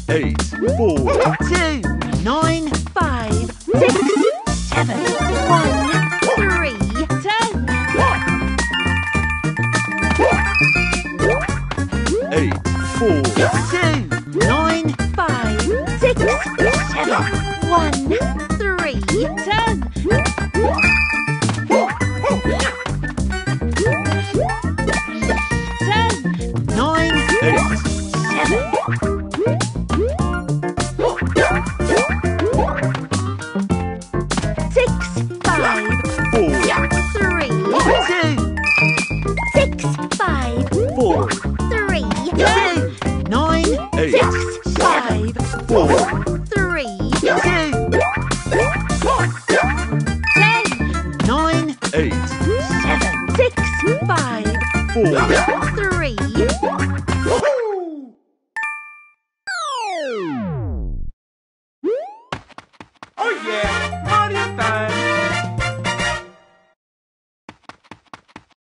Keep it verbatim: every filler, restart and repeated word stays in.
eight, four, two, nine, five, six, seven, one, three, ten. eight, four, Two, nine, five, six, seven, one, three, ten. Ten, nine, eight, seven. Six, five, four, three, two. Six, five, four, three, two. Nine, eight, six, five, four, three, two. Ten, nine, eight, seven, six, five, four. three. Oh yeah, Mario time!